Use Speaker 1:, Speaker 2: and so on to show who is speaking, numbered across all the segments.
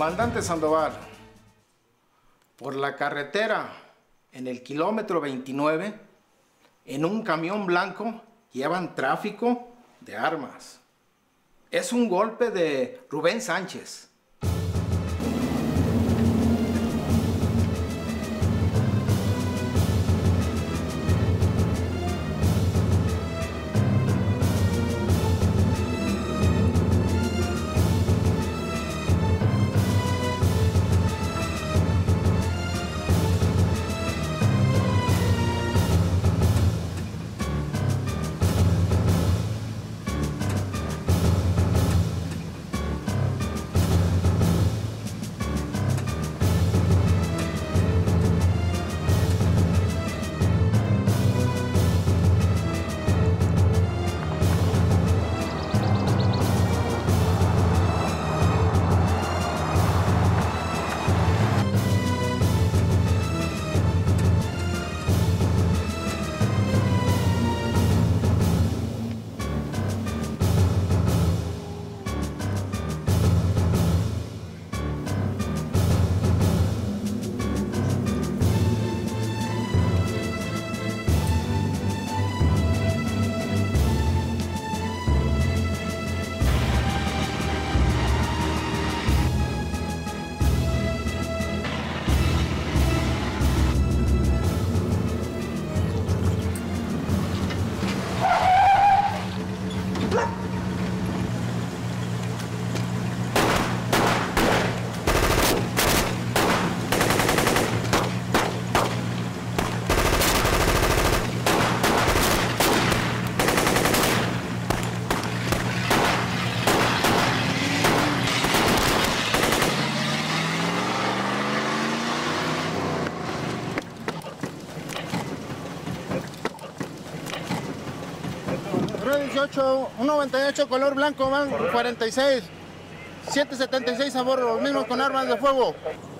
Speaker 1: Comandante Sandoval, por la carretera, en el kilómetro 29, en un camión blanco llevan tráfico de armas. Es un golpe de Rubén Sánchez.
Speaker 2: Red 18, 198 color blanco, van 46, 776 a bordo, los mismos con armas de fuego.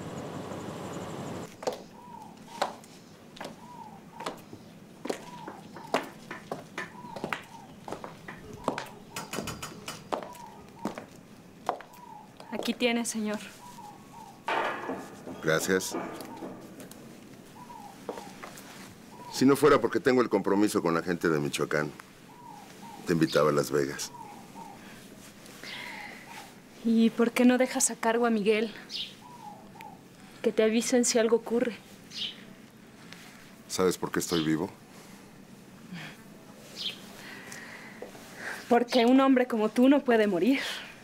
Speaker 3: Aquí tiene, señor.
Speaker 4: Gracias. Si no fuera porque tengo el compromiso con la gente de Michoacán, te invitaba a Las Vegas.
Speaker 3: ¿Y por qué no dejas a cargo a Miguel? Que te avisen si algo ocurre.
Speaker 4: ¿Sabes por qué estoy vivo?
Speaker 3: Porque un hombre como tú no puede morir.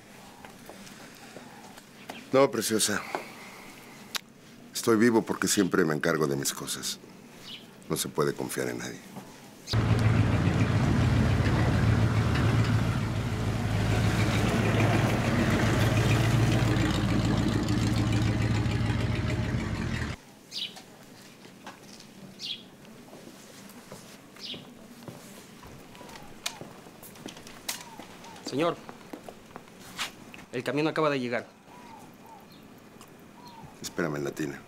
Speaker 4: No, preciosa. Estoy vivo porque siempre me encargo de mis cosas. No se puede confiar en nadie.
Speaker 5: Señor, el camión acaba de llegar.
Speaker 4: Espérame en la tina.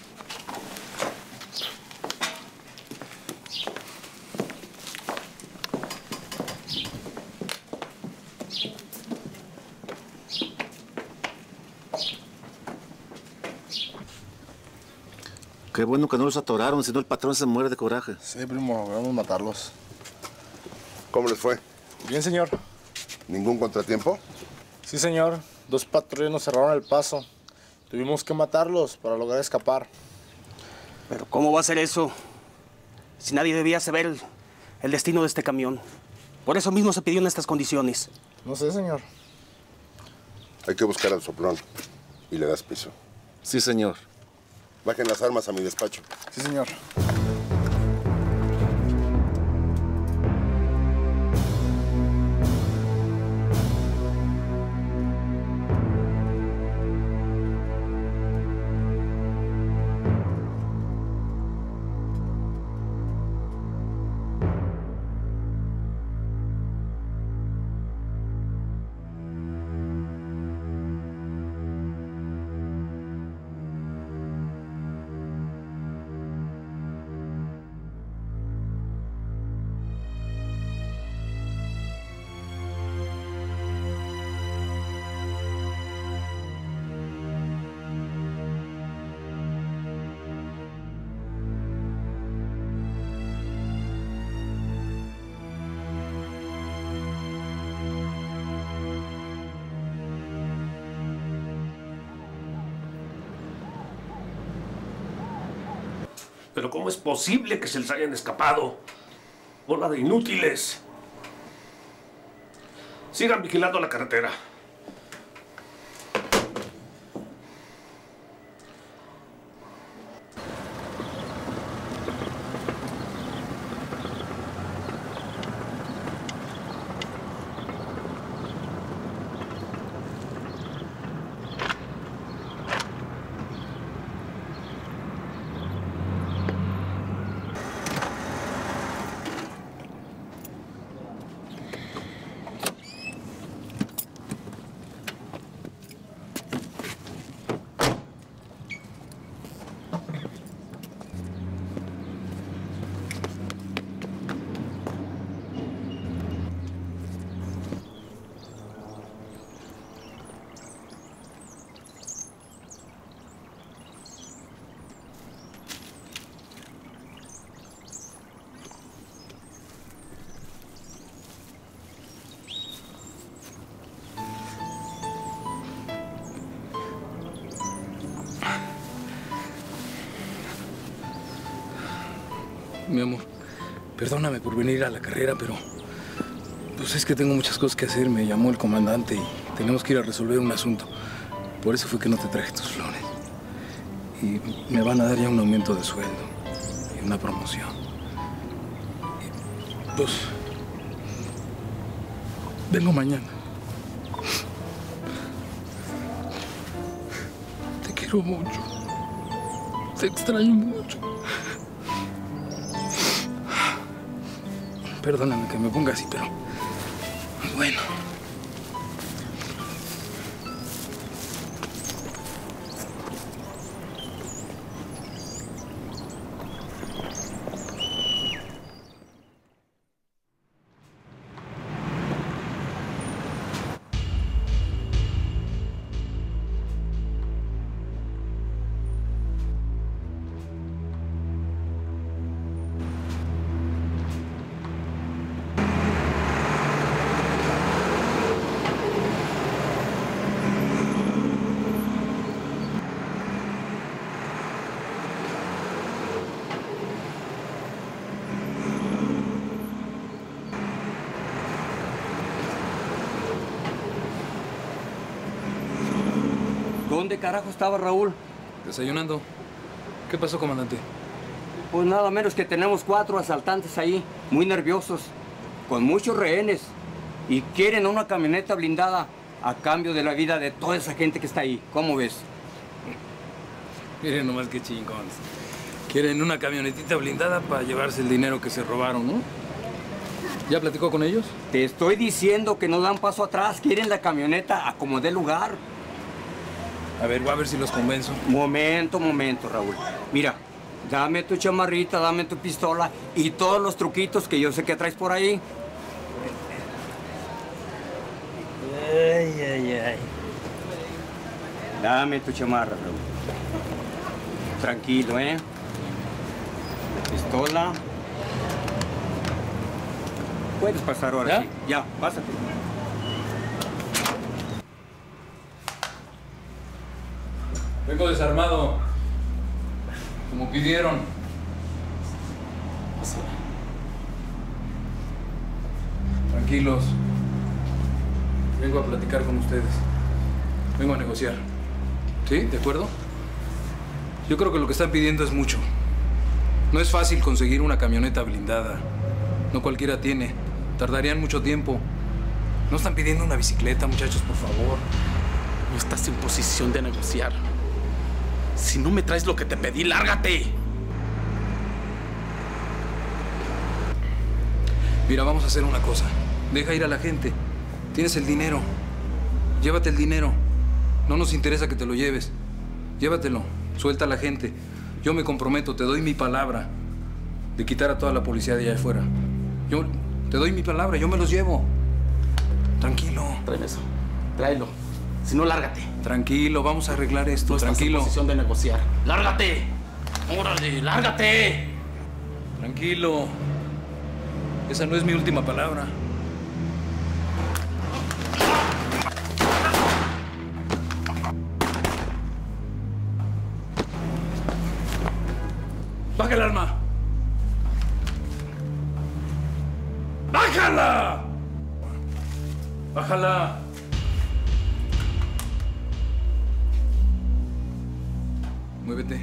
Speaker 6: Qué bueno que no los atoraron, si no el patrón se muere de coraje.
Speaker 2: Sí, primo, vamos a matarlos.
Speaker 4: ¿Cómo les fue?
Speaker 2: Bien, señor.
Speaker 4: ¿Ningún contratiempo?
Speaker 2: Sí, señor. 2 patrullas nos cerraron el paso. Tuvimos que matarlos para lograr escapar.
Speaker 5: Pero ¿cómo va a ser eso? Si nadie debía saber el destino de este camión. Por eso mismo se pidió en estas condiciones.
Speaker 2: No sé, señor.
Speaker 4: Hay que buscar al soplón y le das piso.
Speaker 6: Sí, señor.
Speaker 4: Bajen las armas a mi despacho.
Speaker 2: Sí, señor.
Speaker 7: Pero ¿cómo es posible que se les hayan escapado? Bola de inútiles. Sigan vigilando la carretera.
Speaker 8: Mi amor, perdóname por venir a la carrera, pero pues es que tengo muchas cosas que hacer. Me llamó el comandante y tenemos que ir a resolver un asunto. Por eso fue que no te traje tus flores. Y me van a dar ya un aumento de sueldo y una promoción. Y, pues, vengo mañana. Te quiero mucho. Te extraño mucho. Perdóname que me ponga así, pero bueno.
Speaker 9: ¿Dónde carajo estaba Raúl?
Speaker 8: Desayunando. ¿Qué pasó, comandante?
Speaker 9: Pues nada menos que tenemos 4 asaltantes ahí, muy nerviosos, con muchos rehenes, y quieren una camioneta blindada a cambio de la vida de toda esa gente que está ahí. ¿Cómo ves?
Speaker 8: Miren nomás qué chingones. Quieren una camionetita blindada para llevarse el dinero que se robaron, ¿no? ¿Ya platicó con ellos?
Speaker 9: Te estoy diciendo que no dan paso atrás. Quieren la camioneta a como dé lugar.
Speaker 8: A ver, voy a ver si los convenzo.
Speaker 9: Momento, Raúl. Mira, dame tu chamarrita, dame tu pistola y todos los truquitos que yo sé que traes por ahí. Ay. Dame tu chamarra, Raúl. Tranquilo, ¿eh? La pistola. Puedes pasar ahora,
Speaker 8: ¿Ya?
Speaker 9: sí. Ya, pásate.
Speaker 8: Vengo desarmado, como pidieron. Tranquilos. Vengo a platicar con ustedes. Vengo a negociar. ¿Sí? ¿De acuerdo? Yo creo que lo que están pidiendo es mucho. No es fácil conseguir una camioneta blindada. No cualquiera tiene. Tardarían mucho tiempo. No están pidiendo una bicicleta, muchachos, por favor.
Speaker 6: No estás en posición de negociar. Si no me traes lo que te pedí, lárgate.
Speaker 8: Mira, vamos a hacer una cosa. Deja ir a la gente. Tienes el dinero. Llévate el dinero. No nos interesa que te lo lleves. Llévatelo. Suelta a la gente. Yo me comprometo, te doy mi palabra de quitar a toda la policía de allá afuera. Yo te doy mi palabra, yo me los llevo. Tranquilo.
Speaker 6: Tráeme eso. Tráelo. Si no, lárgate.
Speaker 8: Tranquilo, vamos a arreglar esto.
Speaker 6: No
Speaker 8: Tranquilo.
Speaker 6: estás en posición de negociar. ¡Lárgate! ¡Órale, lárgate!
Speaker 8: Tranquilo. Esa no es mi última palabra. ¡Baja el arma! ¡Bájala! ¡Bájala! Muévete.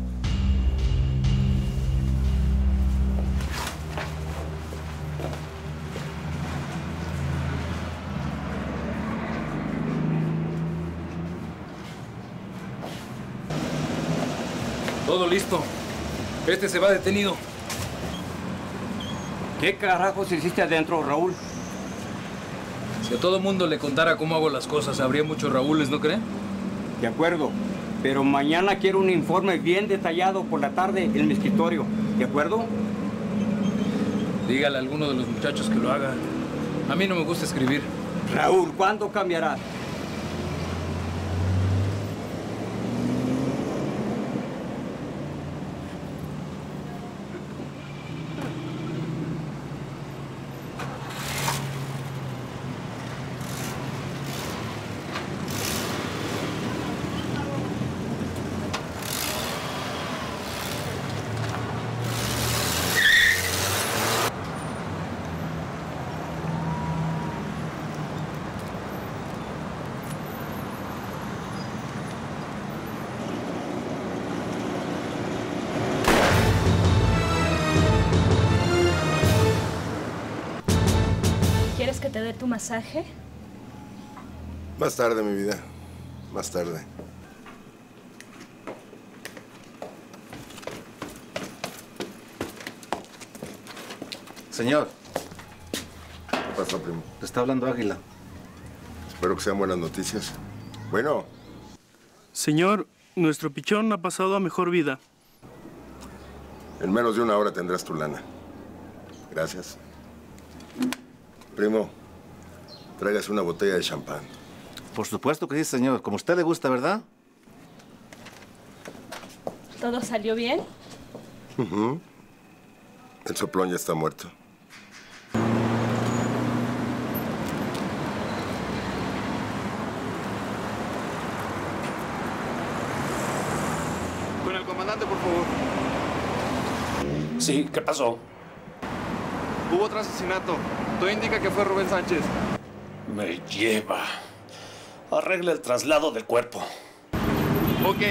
Speaker 8: Todo listo. Este se va detenido.
Speaker 9: ¿Qué carajos hiciste adentro, Raúl?
Speaker 8: Si a todo mundo le contara cómo hago las cosas, habría muchos Raúles, ¿no cree?
Speaker 9: De acuerdo. Pero mañana quiero un informe bien detallado por la tarde en mi escritorio. ¿De acuerdo?
Speaker 8: Dígale a alguno de los muchachos que lo haga. A mí no me gusta escribir.
Speaker 9: Raúl, ¿cuándo cambiará?
Speaker 3: ¿Quieres que te dé tu masaje?
Speaker 4: Más tarde, mi vida. Más tarde.
Speaker 10: Señor.
Speaker 4: ¿Qué pasó, primo?
Speaker 10: Le está hablando Águila.
Speaker 4: Espero que sean buenas noticias. Bueno.
Speaker 11: Señor, nuestro pichón ha pasado a mejor vida.
Speaker 4: En menos de una hora tendrás tu lana. Gracias. Primo, tráigase una botella de champán.
Speaker 10: Por supuesto que sí, señor. Como a usted le gusta, ¿verdad?
Speaker 3: ¿Todo salió bien?
Speaker 4: El soplón ya está muerto.
Speaker 12: Con el comandante, por favor.
Speaker 7: Sí, ¿qué pasó?
Speaker 12: Hubo otro asesinato. Todo indica que fue Rubén Sánchez.
Speaker 7: Me lleva. Arregla el traslado del cuerpo.
Speaker 12: Ok.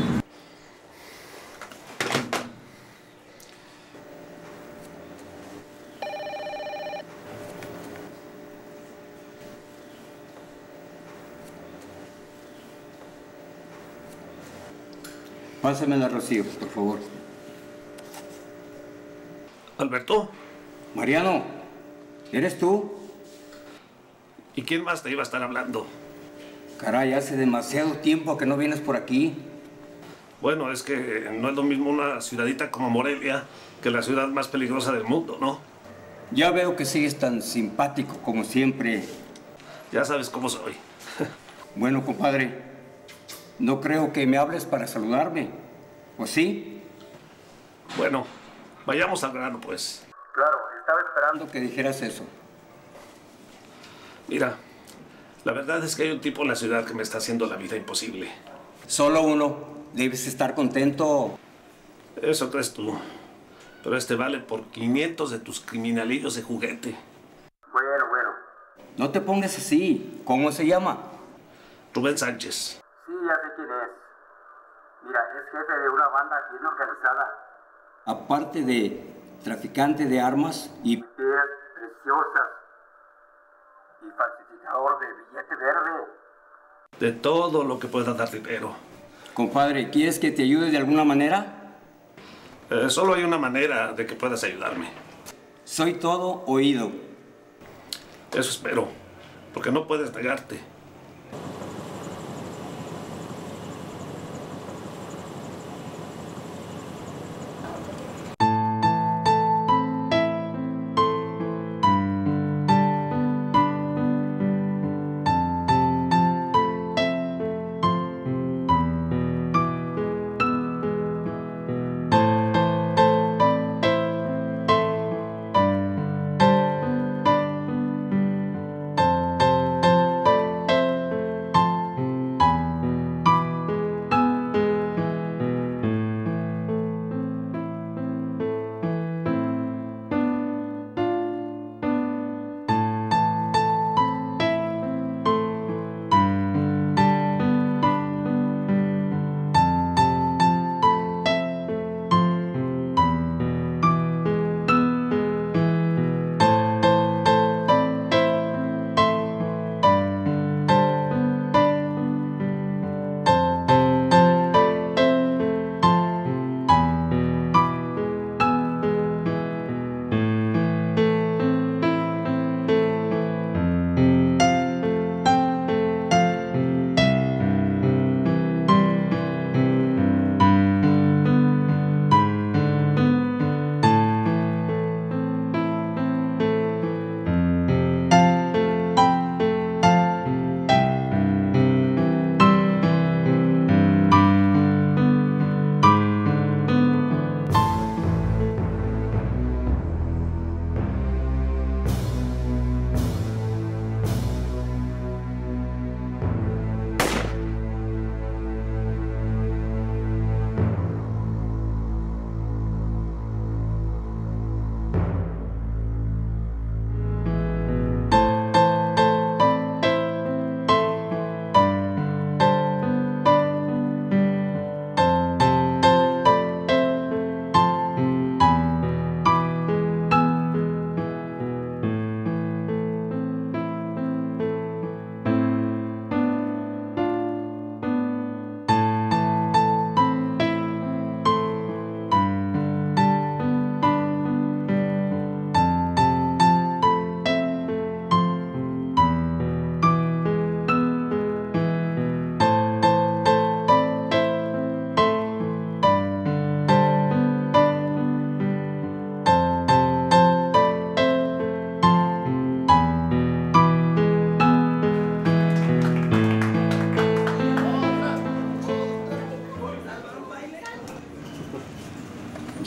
Speaker 9: Pásame la Rocío, por favor.
Speaker 7: ¿Alberto?
Speaker 9: Mariano, ¿eres tú?
Speaker 7: ¿Y quién más te iba a estar hablando?
Speaker 9: Caray, hace demasiado tiempo que no vienes por aquí.
Speaker 7: Bueno, es que no es lo mismo una ciudadita como Morelia que la ciudad más peligrosa del mundo, ¿no?
Speaker 9: Ya veo que sigues tan simpático como siempre.
Speaker 7: Ya sabes cómo soy.
Speaker 9: Bueno, compadre, no creo que me hables para saludarme. ¿O sí?
Speaker 7: Bueno, vayamos al grano, pues.
Speaker 9: Claro, estaba esperando que dijeras eso.
Speaker 7: Mira, la verdad es que hay un tipo en la ciudad que me está haciendo la vida imposible.
Speaker 9: Solo uno. Debes estar contento.
Speaker 7: Eso crees tú. Pero este vale por 500 de tus criminalillos de juguete.
Speaker 9: Bueno. No te pongas así. ¿Cómo se llama?
Speaker 7: Rubén Sánchez.
Speaker 9: Sí, ya sé quién es. Mira, es jefe de una banda bien organizada. Aparte de traficante de armas y piedras preciosas y falsificador de billete verde.
Speaker 7: De todo lo que pueda dar dinero.
Speaker 9: Compadre, ¿quieres que te ayude de alguna manera?
Speaker 7: Solo hay una manera de que puedas ayudarme.
Speaker 9: Soy todo oído.
Speaker 7: Eso espero, porque no puedes negarte.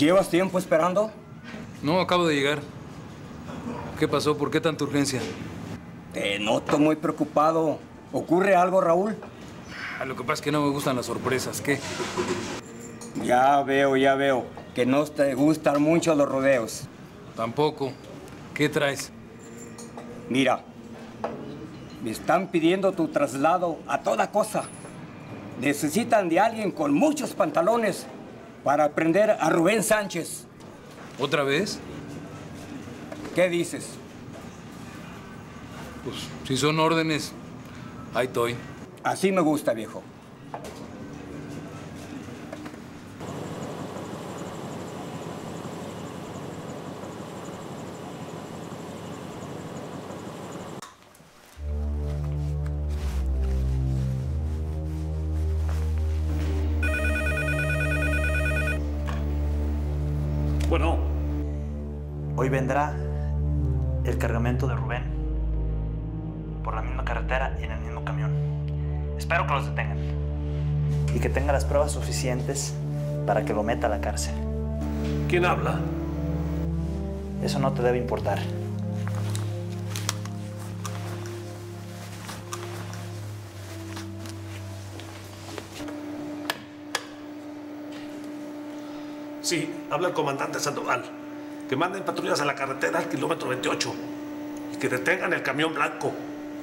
Speaker 9: ¿Llevas tiempo esperando?
Speaker 8: No, acabo de llegar. ¿Qué pasó? ¿Por qué tanta urgencia?
Speaker 9: Te noto muy preocupado. ¿Ocurre algo, Raúl?
Speaker 8: Lo que pasa es que no me gustan las sorpresas. ¿Qué?
Speaker 9: Ya veo. Que no te gustan mucho los rodeos.
Speaker 8: Tampoco. ¿Qué traes?
Speaker 9: Mira, me están pidiendo tu traslado a toda cosa. Necesitan de alguien con muchos pantalones para prender a Rubén Sánchez.
Speaker 8: ¿Otra vez?
Speaker 9: ¿Qué dices?
Speaker 8: Pues, si son órdenes, ahí estoy.
Speaker 9: Así me gusta, viejo.
Speaker 7: Bueno.
Speaker 13: Hoy vendrá el cargamento de Rubén por la misma carretera y en el mismo camión. Espero que los detengan y que tenga las pruebas suficientes para que lo meta a la cárcel.
Speaker 7: ¿Quién habla?
Speaker 13: Eso no te debe importar.
Speaker 7: Sí, habla el comandante Sandoval. Que manden patrullas a la carretera al kilómetro 28 y que detengan el camión blanco.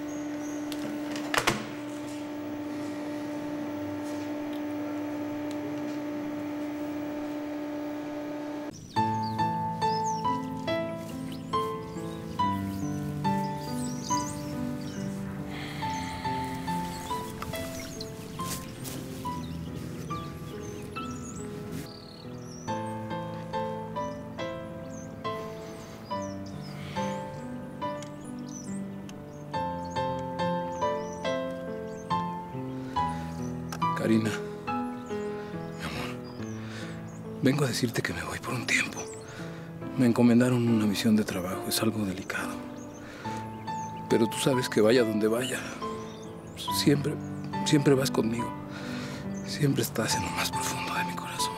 Speaker 8: Karina, mi amor, vengo a decirte que me voy por un tiempo. Me encomendaron una misión de trabajo, es algo delicado. Pero tú sabes que vaya donde vaya, siempre vas conmigo. Siempre estás en lo más profundo de mi corazón.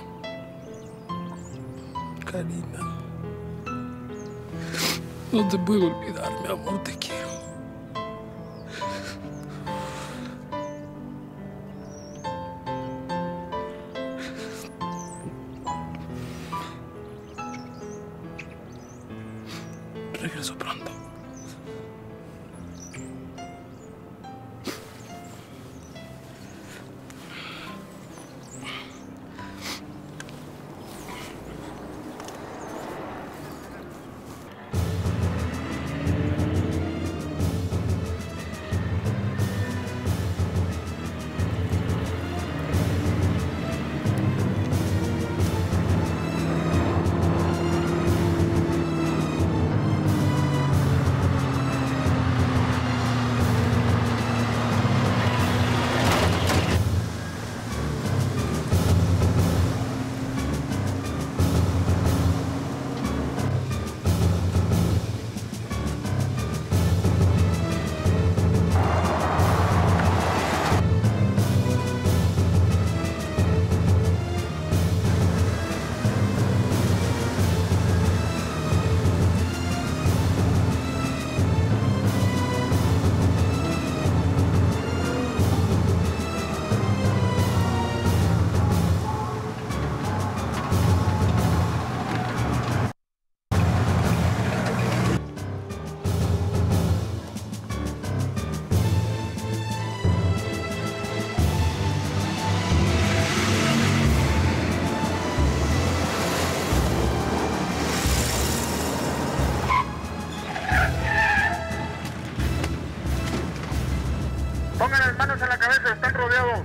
Speaker 8: Karina, no te puedo olvidar, mi amor, te quiero. Regreso pronto.
Speaker 2: Pongan las manos en la cabeza, están rodeados.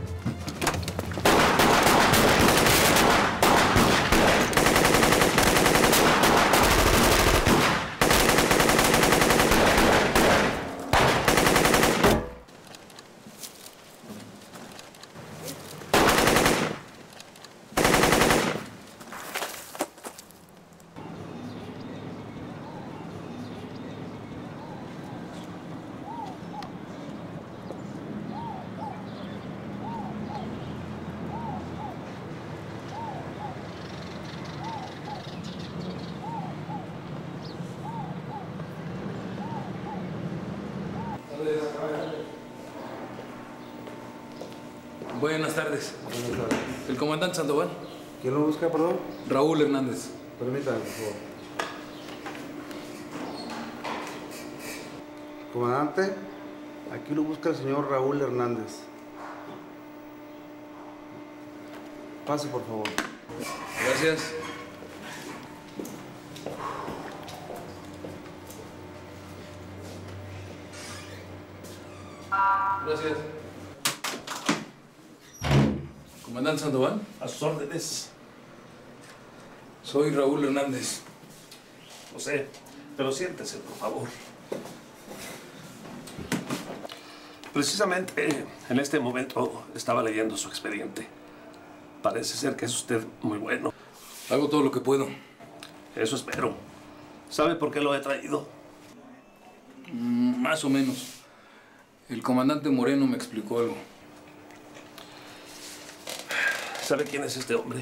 Speaker 8: Buenas tardes. ¿El comandante Sandoval?
Speaker 14: ¿Quién lo busca, perdón?
Speaker 8: Raúl Hernández.
Speaker 14: Permítame, por favor. Comandante, aquí lo busca el señor Raúl Hernández. Pase, por favor.
Speaker 8: Gracias. Gracias. ¿Comandante Sandoval?
Speaker 7: A sus órdenes.
Speaker 8: Soy Raúl Hernández.
Speaker 7: No sé, pero siéntese, por favor. Precisamente en este momento estaba leyendo su expediente. Parece ser que es usted muy bueno.
Speaker 8: Hago todo lo que puedo.
Speaker 7: Eso espero. ¿Sabe por qué lo he traído?
Speaker 8: Más o menos. El comandante Moreno me explicó algo.
Speaker 7: ¿Sabe quién es este hombre?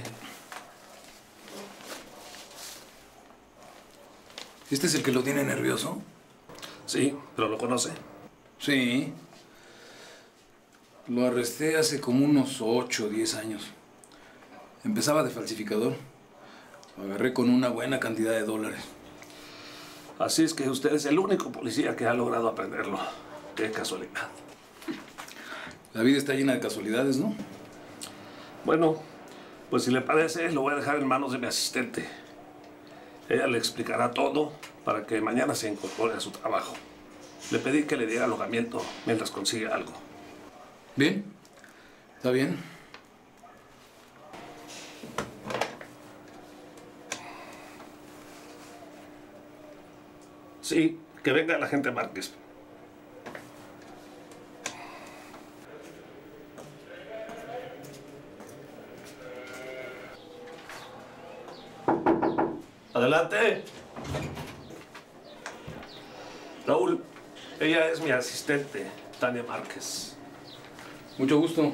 Speaker 8: ¿Este es el que lo tiene nervioso?
Speaker 7: Sí, pero lo conoce.
Speaker 8: Sí. Lo arresté hace como unos 8 o 10 años. Empezaba de falsificador. Lo agarré con una buena cantidad de dólares.
Speaker 7: Así es que usted es el único policía que ha logrado aprenderlo. Qué casualidad.
Speaker 8: La vida está llena de casualidades, ¿no?
Speaker 7: Bueno, pues si le parece, lo voy a dejar en manos de mi asistente. Ella le explicará todo para que mañana se incorpore a su trabajo. Le pedí que le diera alojamiento mientras consigue algo.
Speaker 8: Bien. ¿Está bien?
Speaker 7: Sí, que venga la agente Márquez. Adelante. Raúl, ella es mi asistente, Tania Márquez.
Speaker 8: Mucho gusto.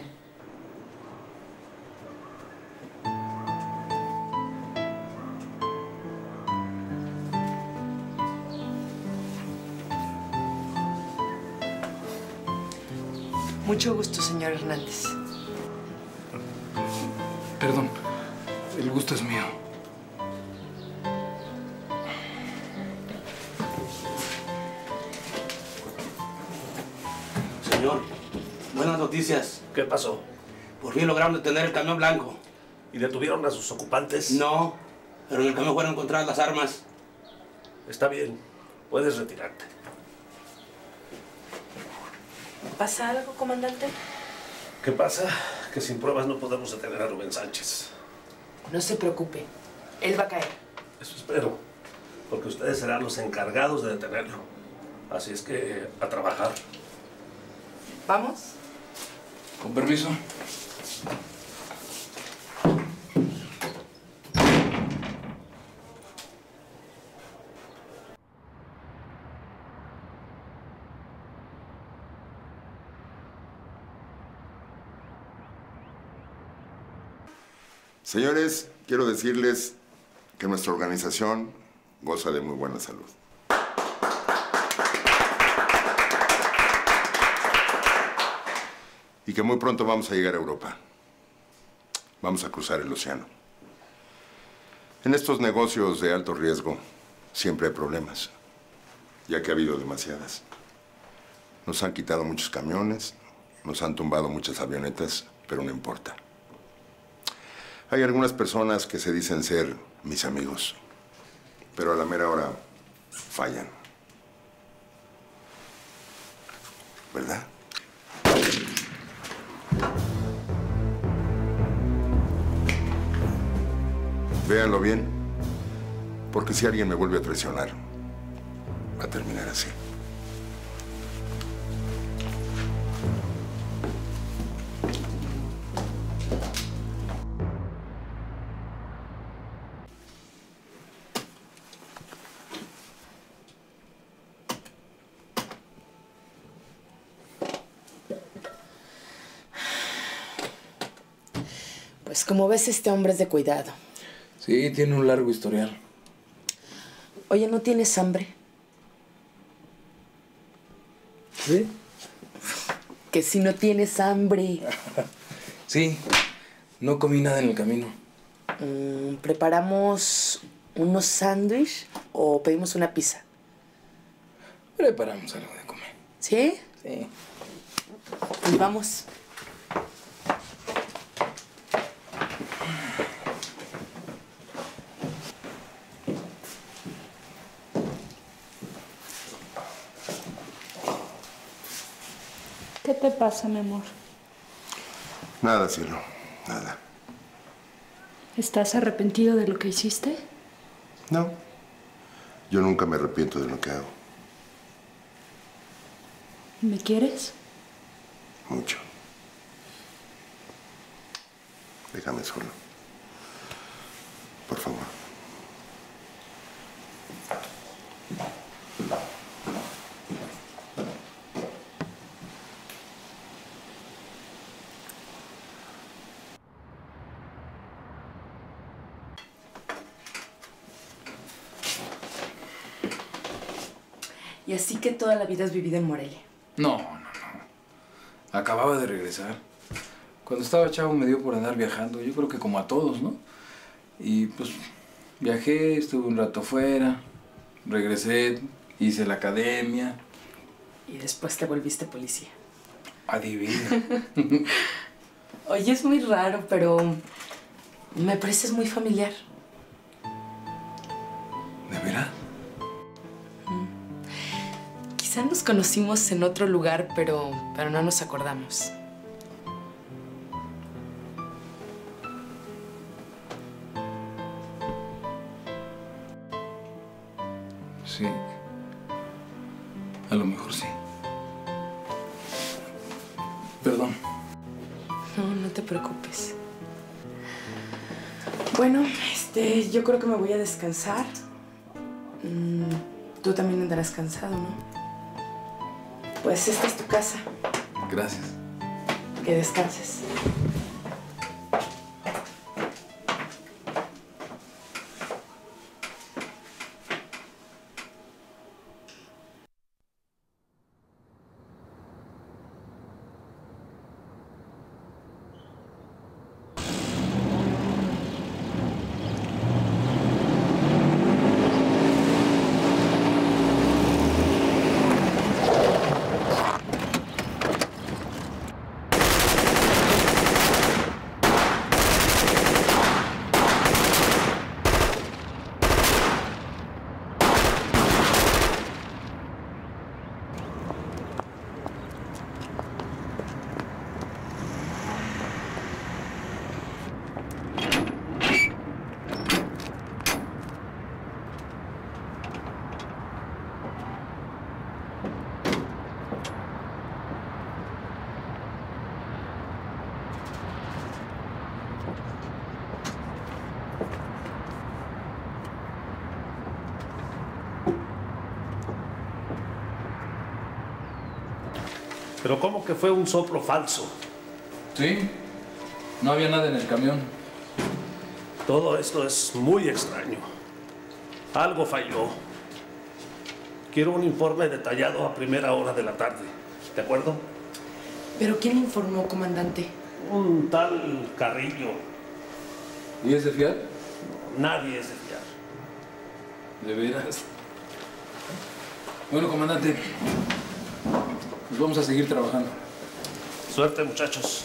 Speaker 15: Mucho gusto, señor Hernández.
Speaker 8: Perdón, el gusto es mío.
Speaker 5: Señor, buenas noticias.
Speaker 7: ¿Qué pasó?
Speaker 5: Por fin lograron detener el camión blanco.
Speaker 7: ¿Y detuvieron a sus ocupantes?
Speaker 5: No, pero en el camión fueron encontradas las armas.
Speaker 7: Está bien, puedes retirarte.
Speaker 15: ¿Pasa algo, comandante?
Speaker 7: ¿Qué pasa? Que sin pruebas no podemos detener a Rubén Sánchez.
Speaker 15: No se preocupe, él va a caer.
Speaker 7: Eso espero, porque ustedes serán los encargados de detenerlo. Así es que, a trabajar.
Speaker 15: ¿Vamos?
Speaker 8: Con permiso.
Speaker 4: Señores, quiero decirles que nuestra organización goza de muy buena salud. Y que muy pronto vamos a llegar a Europa. Vamos a cruzar el océano. En estos negocios de alto riesgo siempre hay problemas, ya que ha habido demasiadas. Nos han quitado muchos camiones, nos han tumbado muchas avionetas, pero no importa. Hay algunas personas que se dicen ser mis amigos, pero a la mera hora fallan. ¿Verdad? Véanlo bien, porque si alguien me vuelve a traicionar, va a terminar así.
Speaker 15: Pues como ves, este hombre es de cuidado.
Speaker 8: Sí, tiene un largo historial.
Speaker 15: Oye, ¿no tienes hambre?
Speaker 8: ¿Sí?
Speaker 15: Que si no tienes hambre.
Speaker 8: Sí, no comí nada en el camino.
Speaker 15: ¿Preparamos unos sándwiches o pedimos una pizza?
Speaker 8: Preparamos algo de comer.
Speaker 15: ¿Sí?
Speaker 8: Sí.
Speaker 15: Pues vamos.
Speaker 3: ¿Qué te pasa, mi amor?
Speaker 4: Nada, cielo. Nada.
Speaker 3: ¿Estás arrepentido de lo que hiciste?
Speaker 4: No. Yo nunca me arrepiento de lo que hago.
Speaker 3: ¿Me quieres?
Speaker 4: Mucho. Déjame solo. Por favor.
Speaker 15: Y así que toda la vida has vivido en Morelia.
Speaker 8: No. Acababa de regresar. Cuando estaba chavo me dio por andar viajando. Yo creo que como a todos, ¿no? Y pues viajé, estuve un rato fuera, regresé, hice la academia.
Speaker 15: Y después te volviste policía.
Speaker 8: Adivina.
Speaker 15: Oye, es muy raro, pero me pareces muy familiar.
Speaker 8: ¿De veras?
Speaker 15: Quizá nos conocimos en otro lugar, pero no nos acordamos.
Speaker 8: Sí. A lo mejor sí. Perdón.
Speaker 15: No te preocupes. Bueno, yo creo que me voy a descansar. Tú también andarás cansado, ¿no? Pues esta es tu casa.
Speaker 8: Gracias.
Speaker 15: Que descanses.
Speaker 7: Pero ¿cómo que fue un soplo falso?
Speaker 8: Sí, no había nada en el camión.
Speaker 7: Todo esto es muy extraño. Algo falló. Quiero un informe detallado a primera hora de la tarde. ¿De acuerdo?
Speaker 15: ¿Pero quién informó, comandante?
Speaker 7: Un tal Carrillo.
Speaker 8: ¿Y es de fiar?
Speaker 7: Nadie es de fiar.
Speaker 8: ¿De veras? Bueno, comandante, pues vamos a seguir trabajando.
Speaker 7: Suerte, muchachos.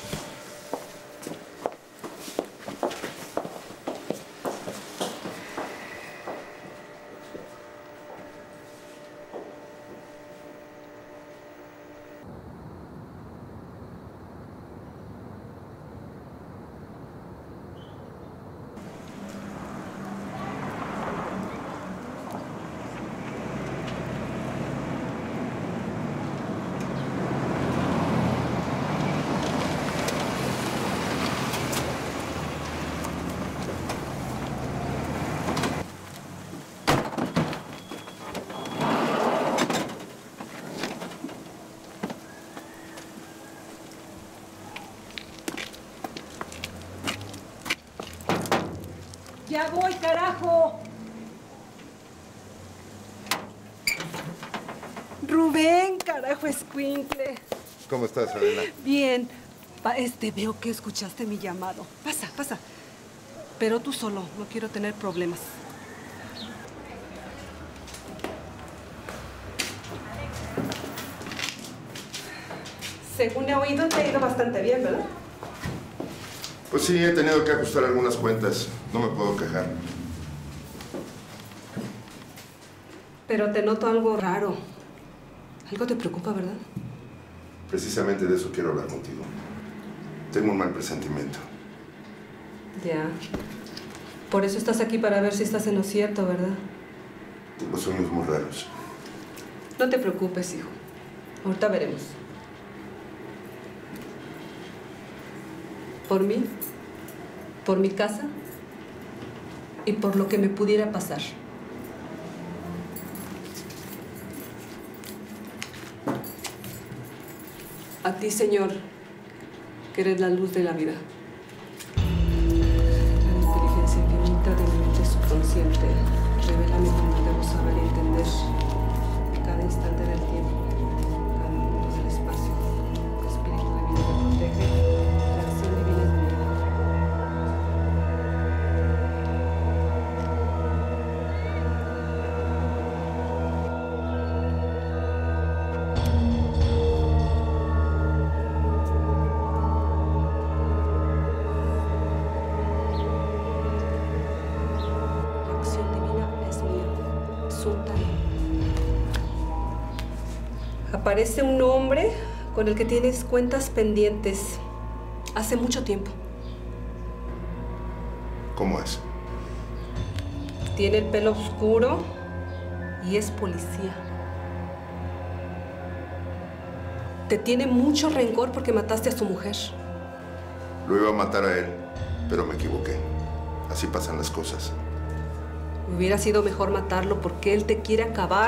Speaker 16: ¡Ya voy, carajo! Rubén, carajo, escuincle.
Speaker 4: ¿Cómo estás, Adela?
Speaker 16: Bien.
Speaker 17: Papá, veo que escuchaste mi llamado. Pasa, pasa. Pero tú solo, no quiero tener problemas. Según he oído, te ha ido bastante bien, ¿verdad?
Speaker 4: Pues sí, he tenido que ajustar algunas cuentas. No me puedo quejar.
Speaker 17: Pero te noto algo raro. Algo te preocupa, ¿verdad?
Speaker 4: Precisamente de eso quiero hablar contigo. Tengo un mal presentimiento.
Speaker 17: Ya. Por eso estás aquí, para ver si estás en lo cierto, ¿verdad?
Speaker 4: Tengo sueños muy raros.
Speaker 17: No te preocupes, hijo. Ahorita veremos. Por mí, por mi casa y por lo que me pudiera pasar. A ti, Señor, que eres la luz de la vida. La inteligencia infinita de mi mente subconsciente, revélame cómo debo saber y entender cada instante del tiempo, cada minuto del espacio. Tu espíritu divino me protege, la acción divina es mi vida. Aparece un hombre con el que tienes cuentas pendientes hace mucho tiempo.
Speaker 4: ¿Cómo es?
Speaker 17: Tiene el pelo oscuro y es policía. Te tiene mucho rencor porque mataste a su mujer.
Speaker 4: Lo iba a matar a él, pero me equivoqué. Así pasan las cosas.
Speaker 17: Hubiera sido mejor matarlo porque él te quiere acabar.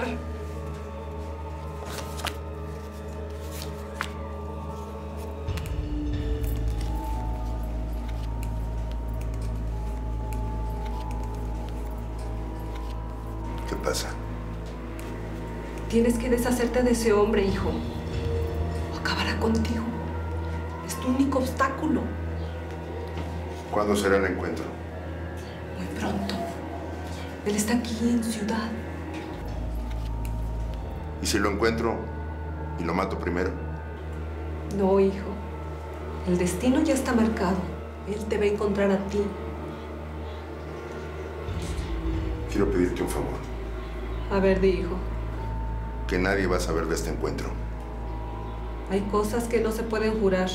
Speaker 4: ¿Qué pasa?
Speaker 17: Tienes que deshacerte de ese hombre, hijo. O acabará contigo. Es tu único obstáculo.
Speaker 4: ¿Cuándo será el encuentro?
Speaker 17: Muy pronto. Él está aquí en Ciudad.
Speaker 4: ¿Y si lo encuentro y lo mato primero?
Speaker 17: No, hijo. El destino ya está marcado. Él te va a encontrar a ti.
Speaker 4: Quiero pedirte un favor.
Speaker 17: A ver, di, hijo.
Speaker 4: Que nadie va a saber de este encuentro.
Speaker 17: Hay cosas que no se pueden jurar.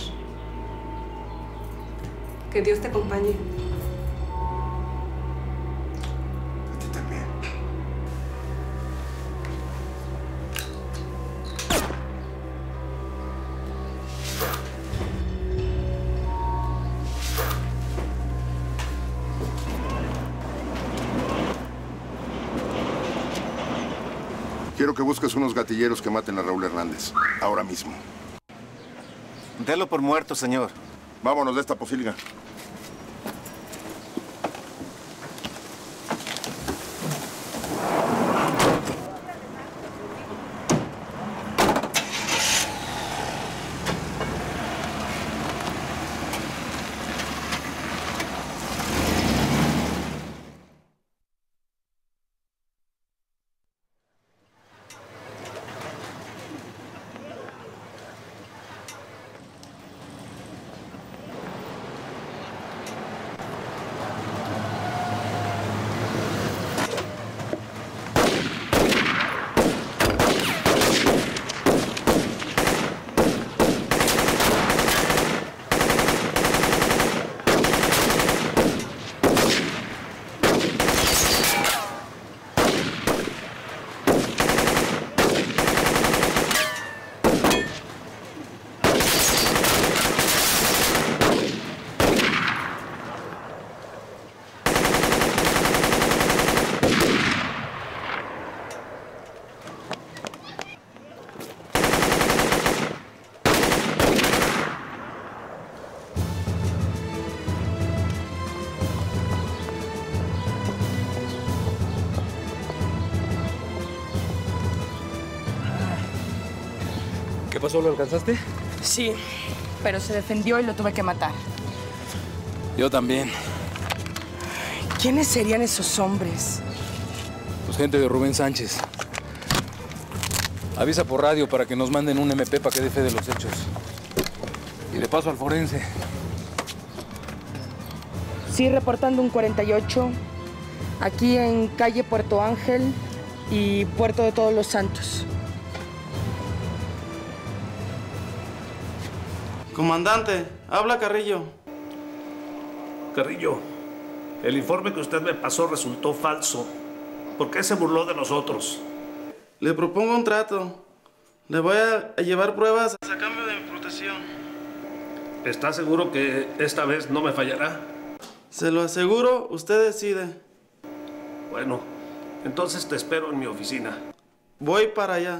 Speaker 17: Que Dios te acompañe.
Speaker 4: A ti también. Quiero que busques unos gatilleros que maten a Raúl Hernández. Ahora mismo.
Speaker 10: Delo por muerto, señor.
Speaker 4: Vámonos de esta posilga.
Speaker 8: ¿Qué pasó? ¿Lo alcanzaste?
Speaker 5: Sí.
Speaker 15: pero se defendió y lo tuve que matar.
Speaker 8: Yo también.
Speaker 15: ¿Quiénes serían esos hombres?
Speaker 8: Pues gente de Rubén Sánchez. Avisa por radio para que nos manden un MP para que dé fe de los hechos. Y de paso al forense.
Speaker 15: Sí, reportando un 48, aquí en calle Puerto Ángel y Puerto de Todos los Santos.
Speaker 18: Comandante, habla Carrillo.
Speaker 7: Carrillo, el informe que usted me pasó resultó falso. ¿Por qué se burló de nosotros?
Speaker 18: Le propongo un trato. Le voy a llevar pruebas a cambio de mi protección.
Speaker 7: ¿Está seguro que esta vez no me fallará?
Speaker 18: Se lo aseguro, usted decide.
Speaker 7: Bueno, entonces te espero en mi oficina.
Speaker 18: Voy para allá.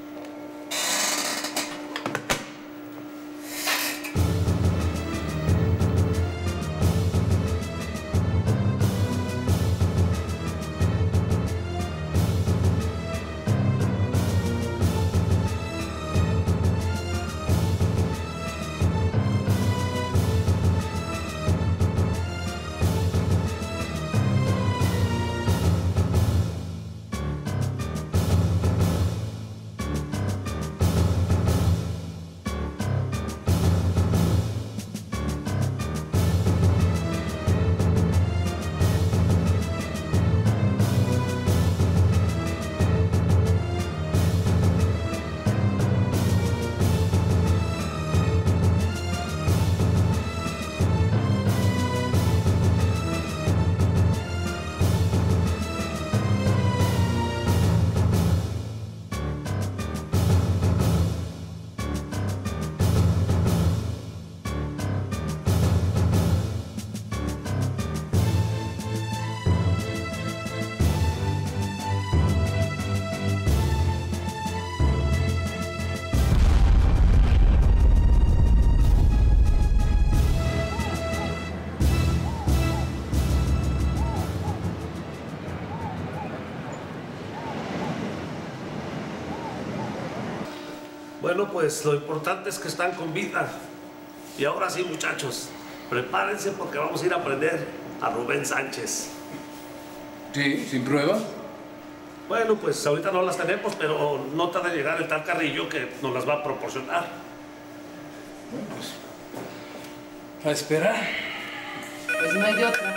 Speaker 7: Bueno, pues lo importante es que están con vida. Y ahora sí, muchachos, prepárense porque vamos a ir a prender a Rubén Sánchez.
Speaker 8: Sí, sin prueba.
Speaker 7: Bueno, pues ahorita no las tenemos, pero no tarda en llegar el tal Carrillo que nos las va a proporcionar.
Speaker 8: Bueno, pues a esperar.
Speaker 15: Pues no hay de otra.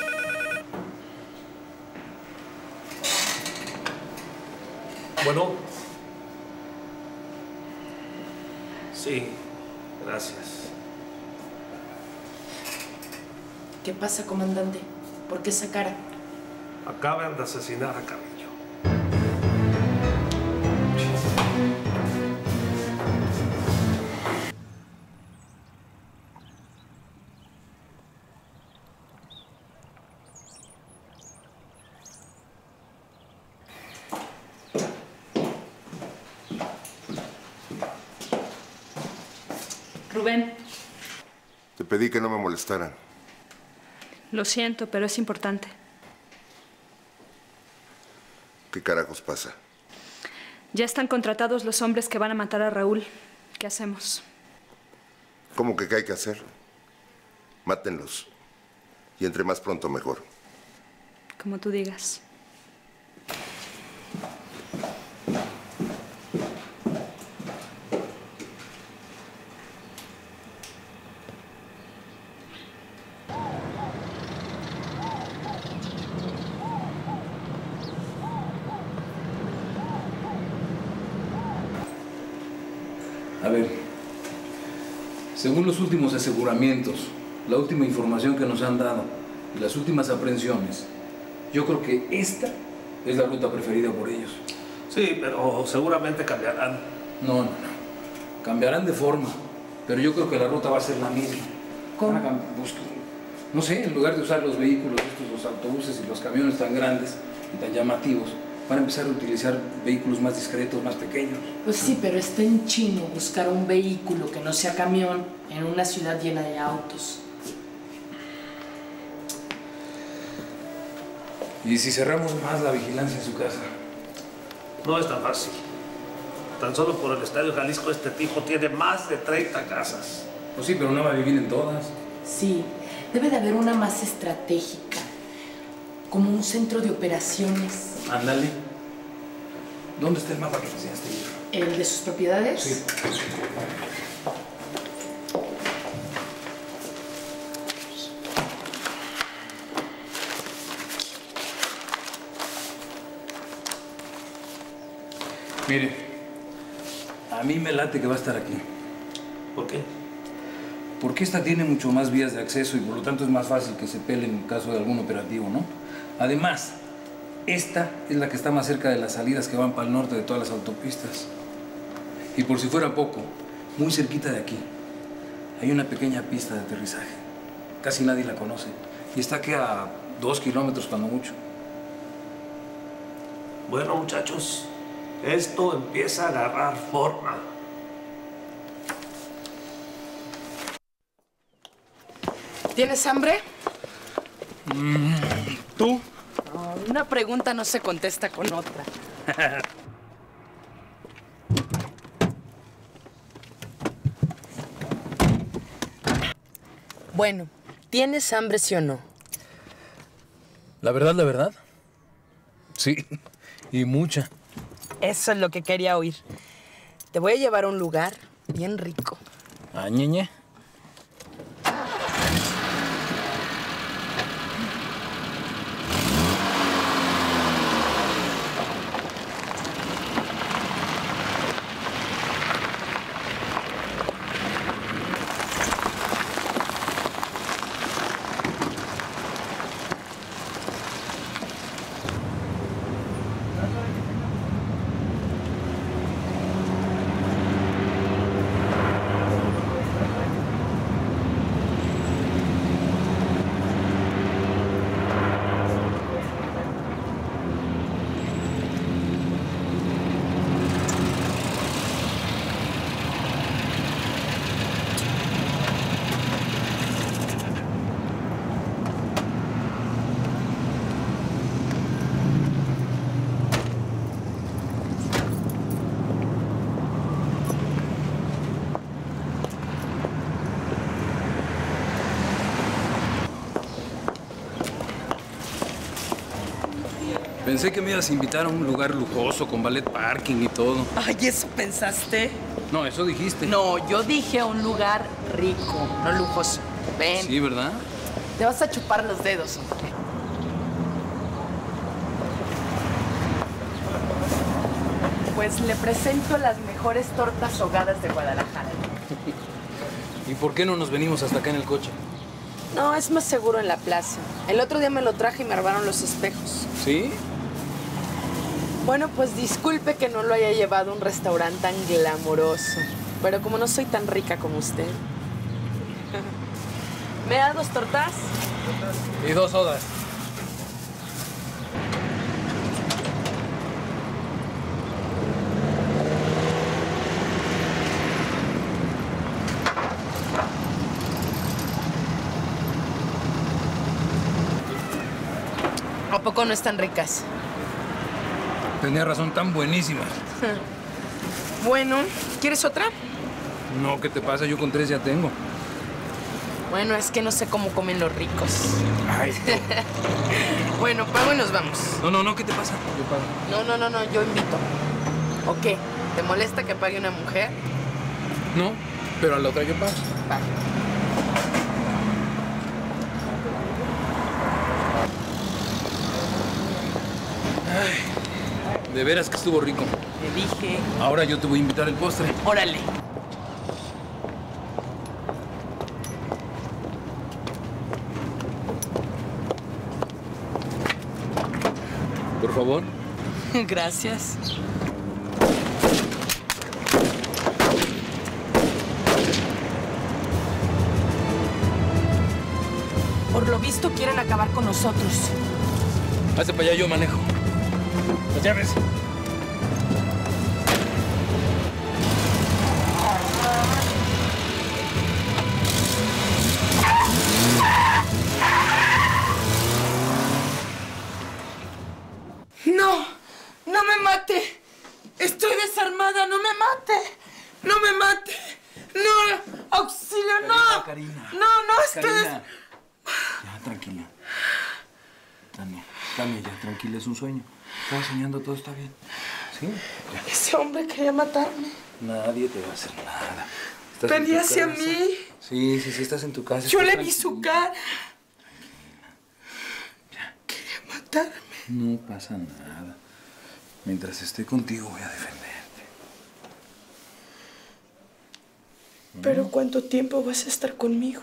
Speaker 7: Bueno. Sí, gracias.
Speaker 15: ¿Qué pasa, comandante? ¿Por qué esa cara?
Speaker 7: Acaban de asesinar a Carrillo.
Speaker 3: Rubén,
Speaker 4: Te pedí que no me molestaran.
Speaker 3: lo siento, pero es importante.
Speaker 4: ¿Qué carajos pasa?
Speaker 3: Ya están contratados los hombres que van a matar a Raúl. ¿Qué hacemos?
Speaker 4: ¿Cómo que qué hay que hacer? Mátenlos. Y entre más pronto mejor.
Speaker 3: Como tú digas.
Speaker 8: A ver, según los últimos aseguramientos, la última información que nos han dado y las últimas aprehensiones, yo creo que esta es la ruta preferida por ellos.
Speaker 7: Sí, pero seguramente cambiarán.
Speaker 8: No. Cambiarán de forma, pero yo creo que la ruta va a ser la misma.
Speaker 15: ¿Cómo?
Speaker 8: No sé, en lugar de usar los vehículos, los autobuses y los camiones tan grandes y tan llamativos, van a empezar a utilizar vehículos más discretos, más pequeños.
Speaker 15: Pues sí, pero está en chino buscar un vehículo que no sea camión en una ciudad llena de autos.
Speaker 8: ¿Y si cerramos más la vigilancia en su casa?
Speaker 7: No es tan fácil. Tan solo por el Estadio Jalisco este tipo tiene más de 30 casas.
Speaker 8: Pues sí, pero no va a vivir en todas.
Speaker 15: Sí, debe de haber una más estratégica, como un centro de operaciones.
Speaker 8: Ándale. ¿Dónde está el mapa que me enseñaste ayer?
Speaker 15: ¿El de sus propiedades?
Speaker 8: Sí. Mire, a mí me late que va a estar aquí.
Speaker 7: ¿Por qué?
Speaker 8: Porque esta tiene mucho más vías de acceso y por lo tanto es más fácil que se peleen en caso de algún operativo, ¿no? Además, esta es la que está más cerca de las salidas que van para el norte de todas las autopistas. Y por si fuera poco, muy cerquita de aquí, hay una pequeña pista de aterrizaje. Casi nadie la conoce. Y está aquí a 2 kilómetros cuando mucho.
Speaker 7: Bueno, muchachos, esto empieza a agarrar forma.
Speaker 15: ¿Tienes hambre?
Speaker 8: ¿Tú?
Speaker 15: No, una pregunta no se contesta con otra. Bueno, ¿tienes hambre, sí o no?
Speaker 8: La verdad, sí, y mucha.
Speaker 15: Eso es lo que quería oír. Te voy a llevar a un lugar bien rico.
Speaker 8: Ah, ñeñe. Pensé que me ibas a invitar a un lugar lujoso, con ballet parking y todo.
Speaker 15: Ay, ¿eso pensaste?
Speaker 8: No, eso dijiste.
Speaker 15: No, yo dije a un lugar rico, no lujoso. Ven.
Speaker 8: Sí, ¿verdad?
Speaker 15: Te vas a chupar los dedos, hombre. Pues le presento las mejores tortas ahogadas de Guadalajara.
Speaker 8: ¿Y por qué no nos venimos hasta acá en el coche?
Speaker 15: No, es más seguro en la plaza. El otro día me lo traje y me robaron los espejos.
Speaker 8: ¿Sí?
Speaker 15: Bueno, pues disculpe que no lo haya llevado a un restaurante tan glamoroso. Pero como no soy tan rica como usted. ¿Me da 2 tortas?
Speaker 8: Y 2 sodas.
Speaker 15: ¿A poco no están ricas?
Speaker 8: Tenía razón, tan buenísimas.
Speaker 15: Bueno, ¿quieres otra?
Speaker 8: No, ¿qué te pasa? Yo con 3 ya tengo.
Speaker 15: Bueno, es que no sé cómo comen los ricos.
Speaker 8: Ay,
Speaker 15: Bueno, pago y nos vamos.
Speaker 8: No, ¿qué te pasa? Yo pago.
Speaker 15: No, yo invito. ¿O qué? ¿Te molesta que pague una mujer?
Speaker 8: No, pero a la otra yo pago.
Speaker 15: Va.
Speaker 8: Ay, de veras que estuvo rico.
Speaker 15: Te dije.
Speaker 8: Ahora yo te voy a invitar el postre.
Speaker 15: Órale.
Speaker 8: Por favor.
Speaker 15: Gracias. Por lo visto quieren acabar con nosotros.
Speaker 8: Hazte para allá, yo manejo. Las llaves.
Speaker 15: ¡No! ¡No me mate! ¡Estoy desarmada! ¡No me mate! ¡No me mate! ¡No! ¡Auxilio! no, esto es...
Speaker 8: Karina. Ya, tranquila. Tania, ya, tranquila, es un sueño. Estaba soñando, todo está bien. ¿Sí? Ya.
Speaker 15: Ese hombre quería matarme.
Speaker 8: Nadie te va a hacer nada.
Speaker 15: Venía hacia mí.
Speaker 8: Sí, estás en tu casa.
Speaker 15: Yo le vi su cara. Quería matarme.
Speaker 8: No pasa nada. Mientras esté contigo voy a defenderte.
Speaker 15: ¿Pero cuánto tiempo vas a estar conmigo?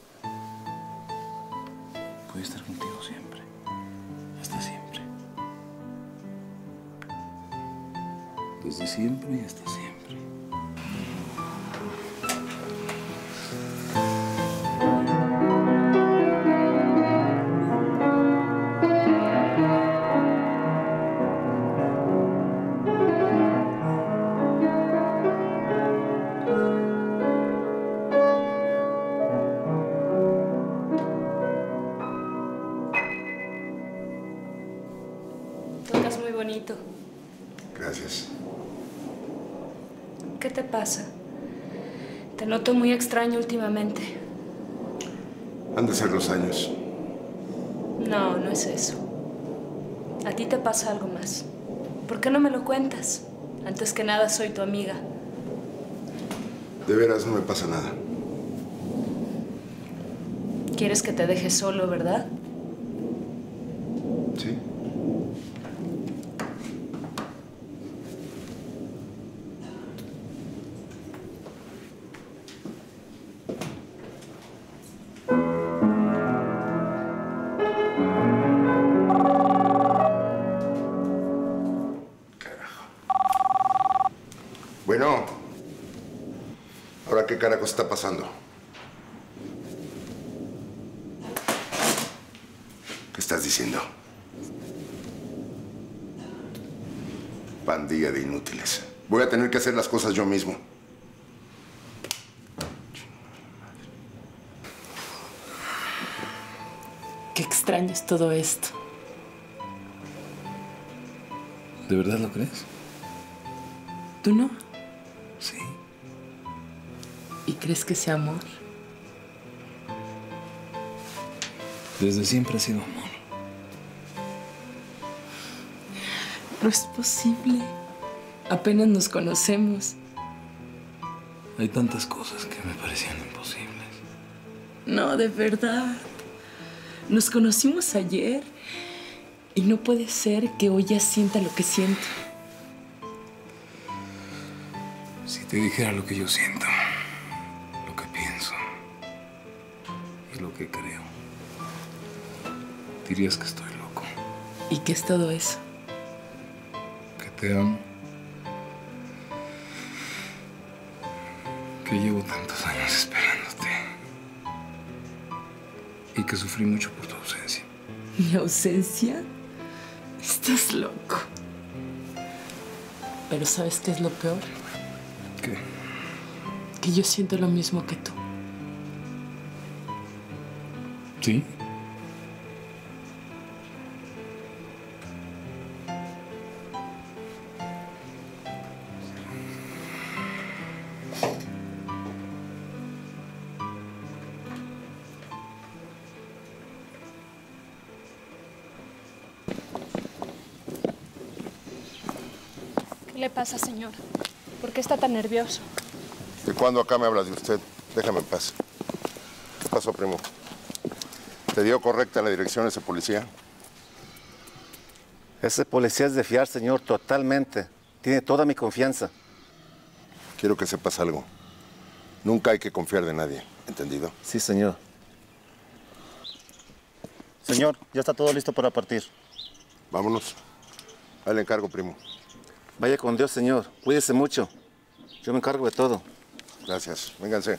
Speaker 8: Voy a estar contigo siempre. Hasta siempre. Desde siempre y hasta siempre.
Speaker 3: Tocas muy bonito.
Speaker 4: Gracias.
Speaker 3: ¿Qué te pasa? Te noto muy extraño últimamente.
Speaker 4: Han de ser los años.
Speaker 3: No, no es eso. A ti te pasa algo más. ¿Por qué no me lo cuentas? Antes que nada, soy tu amiga.
Speaker 4: De veras, no me pasa nada.
Speaker 3: ¿Quieres que te deje solo, verdad?
Speaker 4: Sí. Bueno, ¿ahora qué carajos está pasando? ¿Qué estás diciendo? Pandilla de inútiles. Voy a tener que hacer las cosas yo mismo.
Speaker 15: Qué extraño es todo esto.
Speaker 8: ¿De verdad lo crees?
Speaker 15: ¿Tú no?
Speaker 8: Sí.
Speaker 15: ¿Y crees que sea amor?
Speaker 8: Desde siempre ha sido amor.
Speaker 15: No es posible. Apenas nos conocemos.
Speaker 8: Hay tantas cosas que me parecían imposibles.
Speaker 15: No, de verdad. Nos conocimos ayer y no puede ser que hoy ya sienta lo que siento.
Speaker 8: Si te dijera lo que yo siento, lo que pienso y lo que creo, dirías que estoy loco.
Speaker 15: ¿Y qué es todo eso?
Speaker 8: Que te amo. Que llevo tantos años esperándote. Y que sufrí mucho por tu ausencia.
Speaker 15: ¿Mi ausencia? Estás loco. Pero ¿sabes qué es lo peor?
Speaker 8: ¿Qué?
Speaker 15: Que yo siento lo mismo que tú.
Speaker 8: ¿Sí?
Speaker 3: ¿Qué le pasa, señor? ¿Por qué está tan nervioso?
Speaker 4: ¿De cuándo acá me hablas de usted? Déjame en paz. ¿Qué pasó, primo? ¿Te dio correcta la dirección ese policía?
Speaker 10: Ese policía es de fiar, señor, totalmente. Tiene toda mi confianza.
Speaker 4: Quiero que sepas algo. Nunca hay que confiar de nadie, ¿entendido?
Speaker 10: Sí, señor. Señor, ya está todo listo para partir.
Speaker 4: Vámonos. Ahí le encargo, primo.
Speaker 10: Vaya con Dios, señor. Cuídese mucho. Yo me encargo de todo.
Speaker 4: Gracias. Vénganse.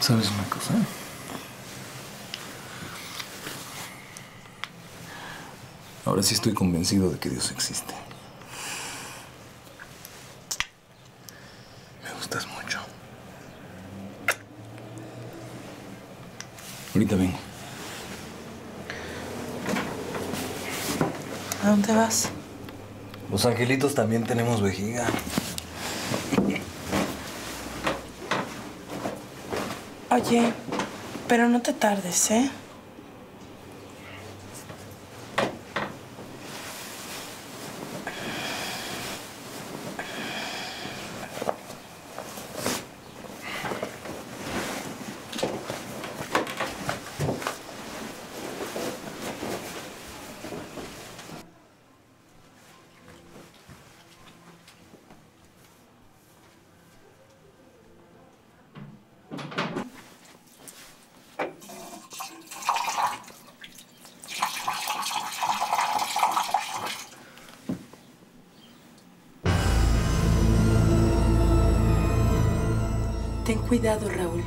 Speaker 8: ¿Sabes una cosa? Ahora sí estoy convencido de que Dios existe. Me gustas mucho. Ahorita vengo.
Speaker 15: ¿A dónde vas?
Speaker 8: Los angelitos también tenemos vejiga.
Speaker 15: Oye, pero no te tardes, ¿eh? Ten cuidado, Raúl.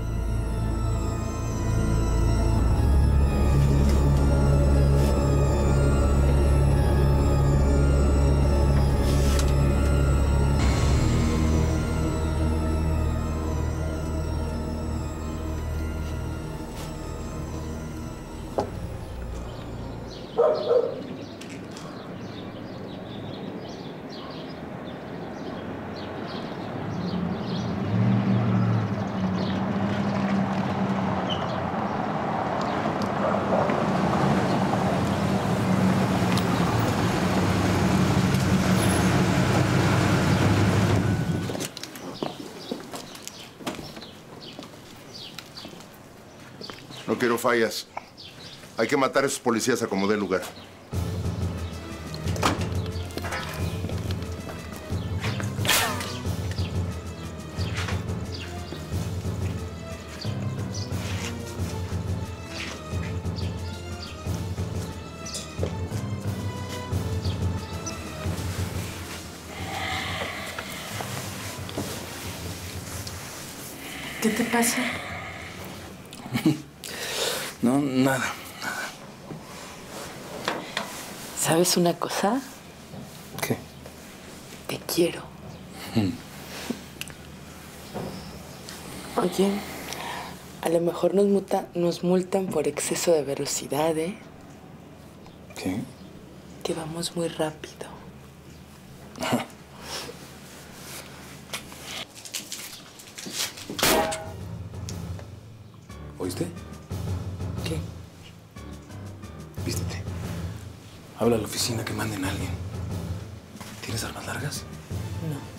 Speaker 4: No quiero fallas. Hay que matar a esos policías a como dé lugar.
Speaker 15: ¿Qué te pasa?
Speaker 8: No, nada.
Speaker 15: ¿Sabes una cosa?
Speaker 8: ¿Qué?
Speaker 15: Te quiero. Oye, a lo mejor nos multan por exceso de velocidad, ¿eh?
Speaker 8: ¿Qué?
Speaker 15: Que vamos muy rápido.
Speaker 8: ¿Oíste?
Speaker 15: ¿Qué?
Speaker 8: Vístete. Habla a la oficina que manden a alguien. ¿Tienes armas largas?
Speaker 15: No.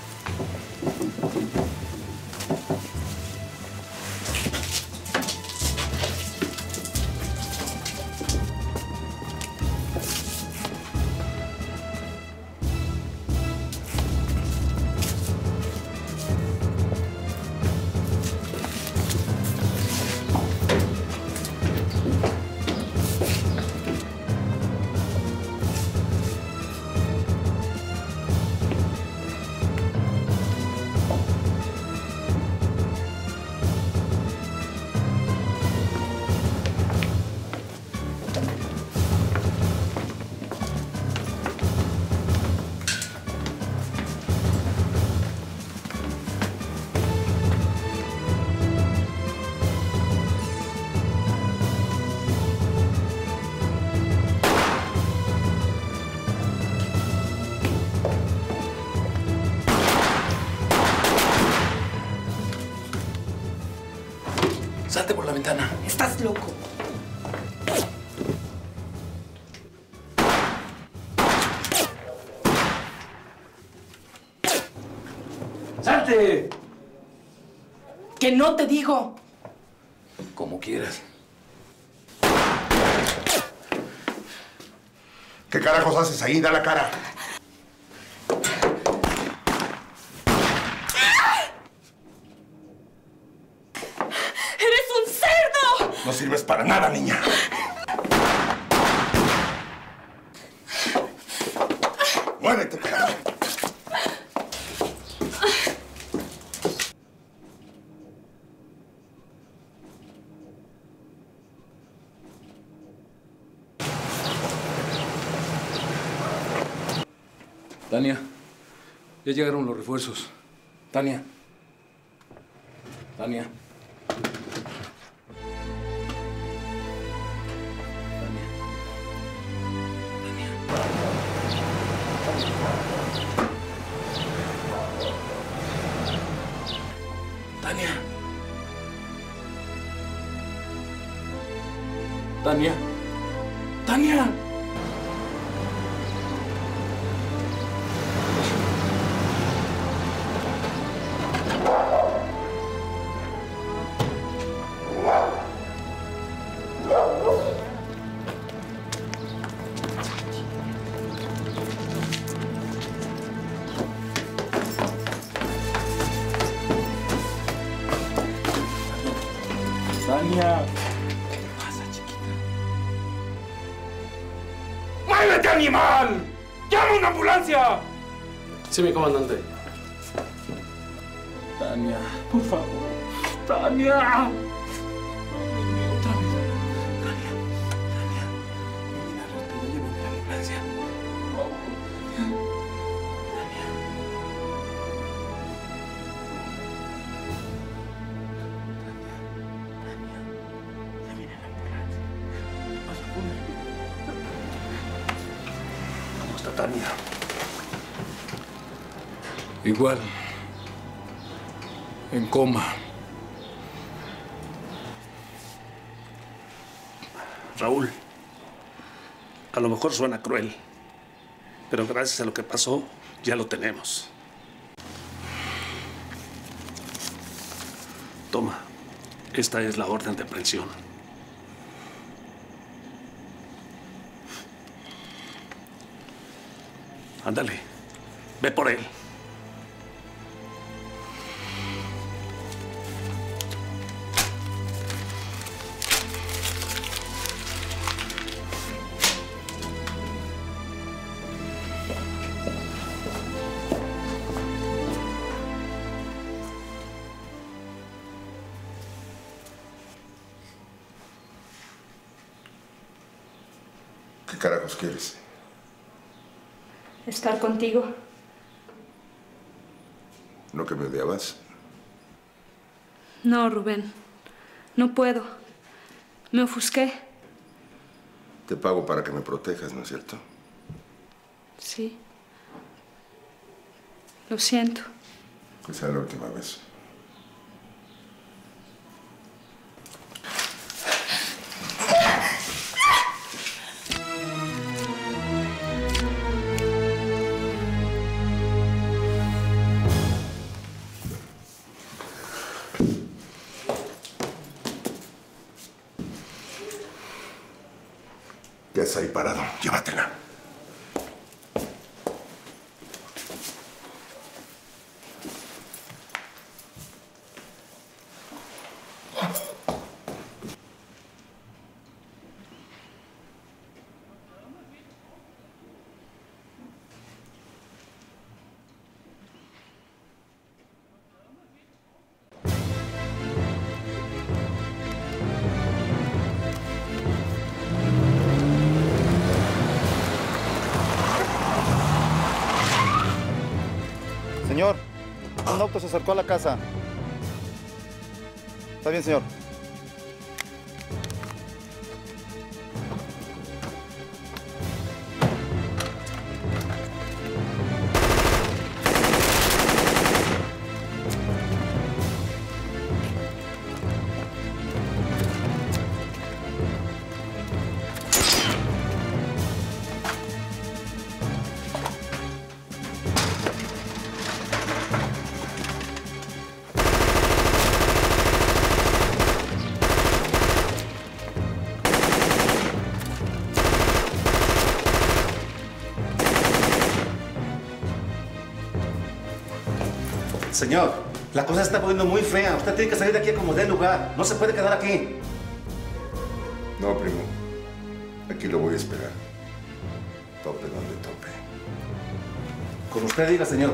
Speaker 8: Salte por la ventana.
Speaker 15: Estás loco.
Speaker 8: ¡Salte!
Speaker 15: Que no te digo.
Speaker 8: Como quieras.
Speaker 4: ¿Qué carajos haces ahí? Da la cara.
Speaker 15: ¡Eres un cerdo!
Speaker 4: No sirves para nada, niña. ¡Muévete, carajo!
Speaker 8: Tania, ya llegaron los refuerzos. Tania. Tania. Tania. Tania. Tania. Tania. ¿Qué pasa, chiquita? ¡Muévete, animal! ¡Llama una ambulancia!
Speaker 6: Sí, mi comandante.
Speaker 8: Tania, por favor. Tania. Otra vez. Tania. Tania. Mira, respira, llévame a la ambulancia. Por favor. Tania.
Speaker 7: ¿Cómo está Tania?
Speaker 8: Igual. En coma.
Speaker 7: Raúl, a lo mejor suena cruel, pero gracias a lo que pasó, ya lo tenemos. Toma, esta es la orden de aprehensión. Ándale, ve por él.
Speaker 4: ¿Qué carajos quieres?
Speaker 3: Estar contigo.
Speaker 4: ¿No que me odiabas?
Speaker 3: No, Rubén. No puedo. Me ofusqué.
Speaker 4: Te pago para que me protejas, ¿no es cierto?
Speaker 3: Sí. Lo siento.
Speaker 4: Que sea la última vez. Ya está ahí parado. Llévatela.
Speaker 10: Señor, un auto se acercó a la casa. Está bien, señor.
Speaker 14: Señor, la cosa se está poniendo muy fea. Usted tiene que salir de aquí como dé lugar. No se puede quedar aquí.
Speaker 4: No, primo. Aquí lo voy a esperar. Tope donde tope.
Speaker 14: Como usted diga, señor.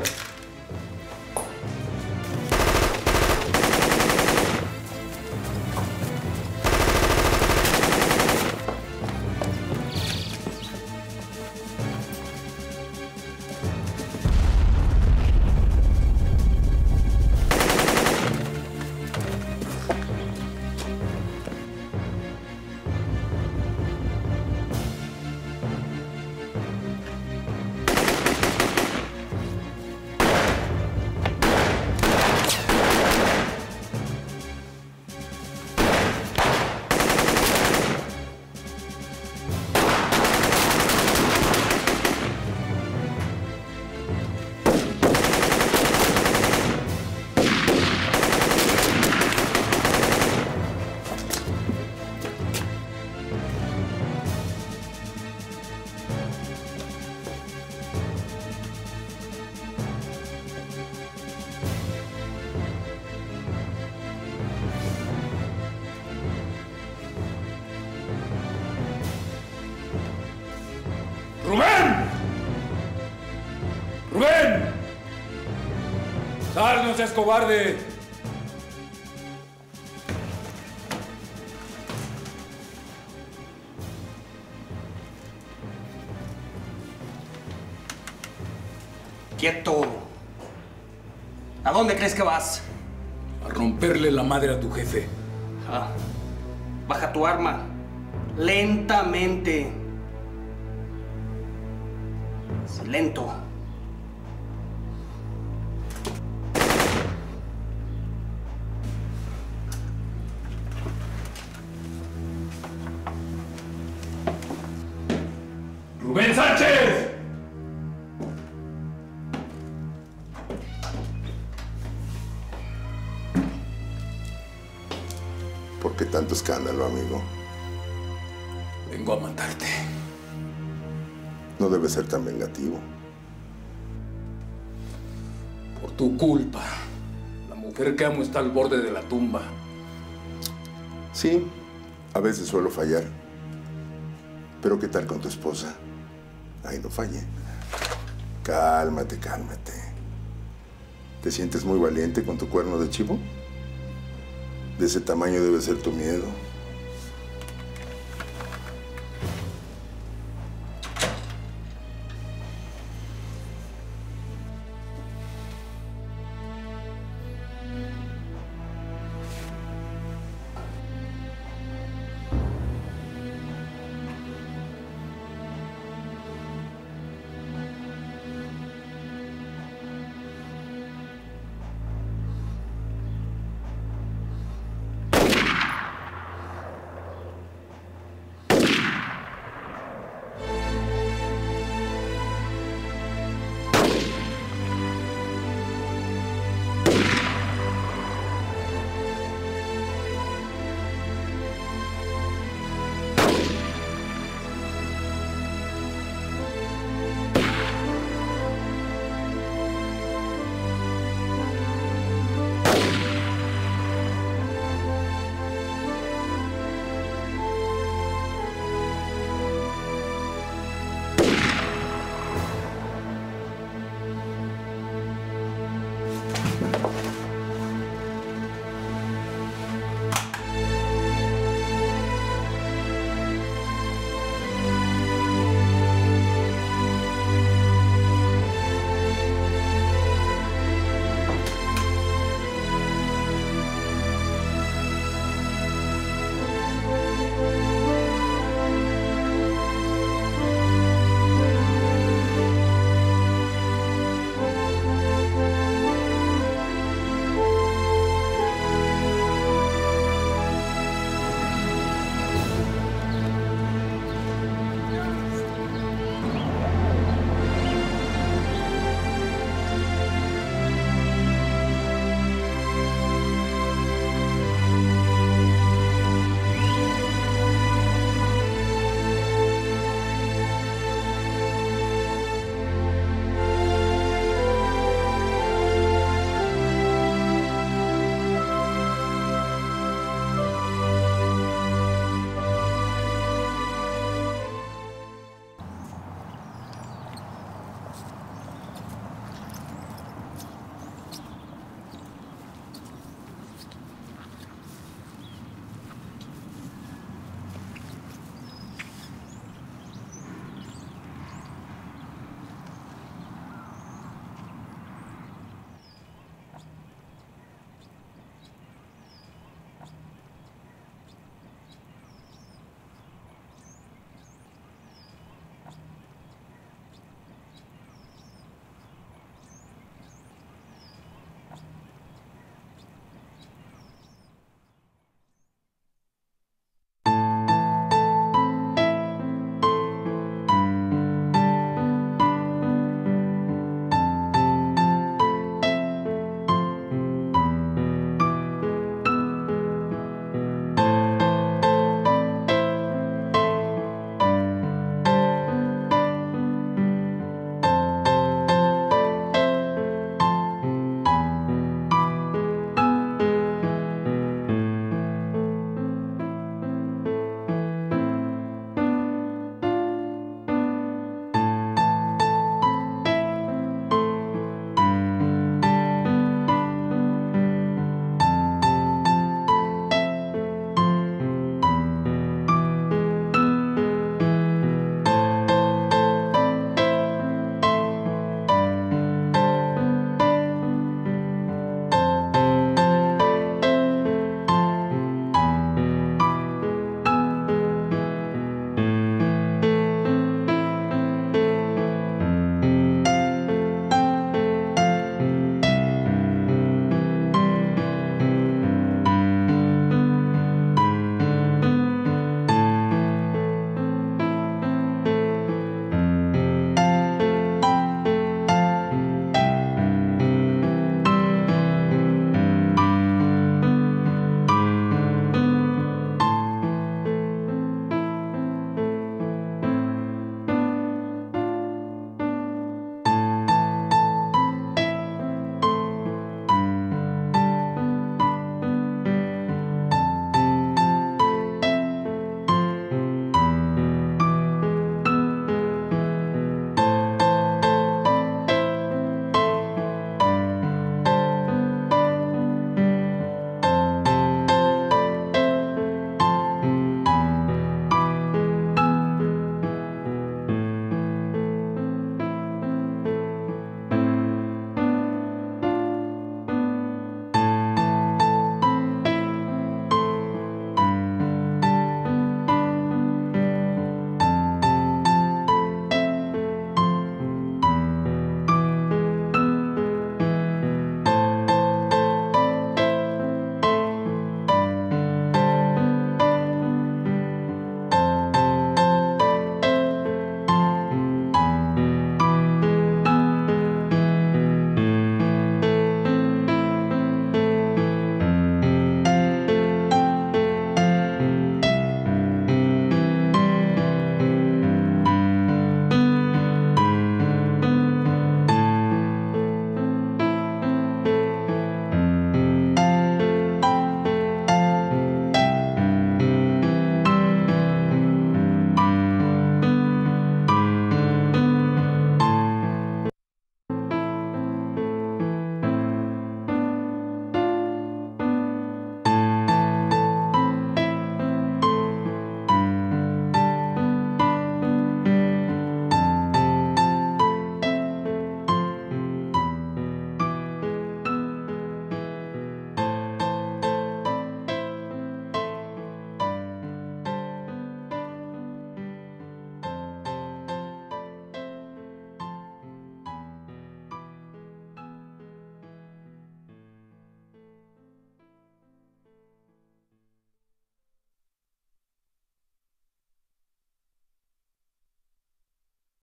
Speaker 8: ¡Rubén! ¡Sal, no seas cobarde!
Speaker 5: ¡Quieto! ¿A dónde crees que vas?
Speaker 8: A romperle la madre a tu jefe.
Speaker 5: Ah, baja tu arma. Lentamente. Sí, lento.
Speaker 8: ¡Rubén Sánchez!
Speaker 4: ¿Por qué tanto escándalo, amigo?
Speaker 8: Vengo a matarte.
Speaker 4: No debes ser tan vengativo.
Speaker 8: Por tu culpa. La mujer que amo está al borde de la tumba.
Speaker 4: Sí, a veces suelo fallar. Pero ¿qué tal con tu esposa? Ay, no fallé. Cálmate, cálmate. ¿Te sientes muy valiente con tu cuerno de chivo? De ese tamaño debe ser tu miedo.